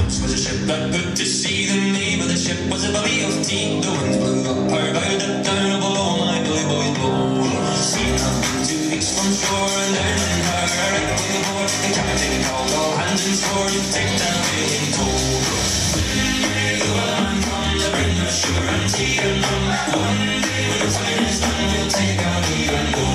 once was a ship that put to sea. The name of the ship was a belly of tea. The winds blew up her bow, that down below my bully boys blow. Sea had been 2 weeks from shore, and down in her right whale bore. The captain called all hands and swore to take that whale in tow. May the wellerman come to bring us sugar and tea and rum. One day when the time is done, we'll take our leave and go.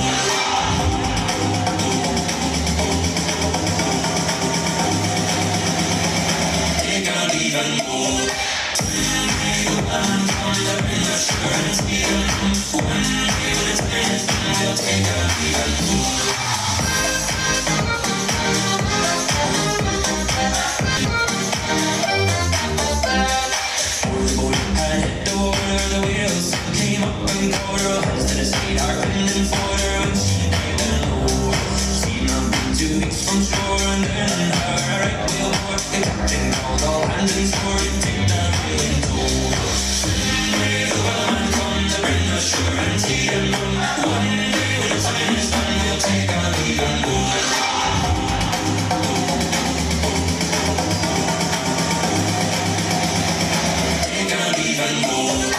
Take our leave and go. May the wellerman come to bring us sugar and tea and rum. One day when the time is done, we'll take our leave and go. The whales came up and caught her hands to the side, our wind and fought her when she dived down low. Seaman been 2 weeks from shore, and down in her right whale bore. The captain called all hands and swore to take that whale in tow. May the wellerman come to bring us sugar and tea and rum. One day when the time is done, we'll take our leave and go. Take our leave and go.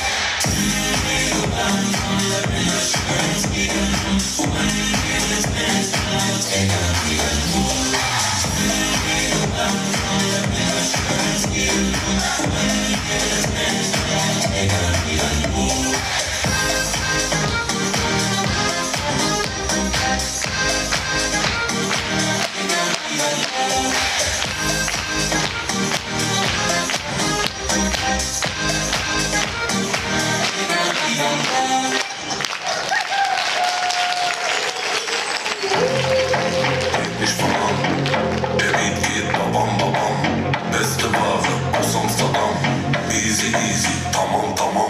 Ich fang an, der Beat geht babam babam. Beste Ware aus Amsterdam. Easy easy, tamam tamam.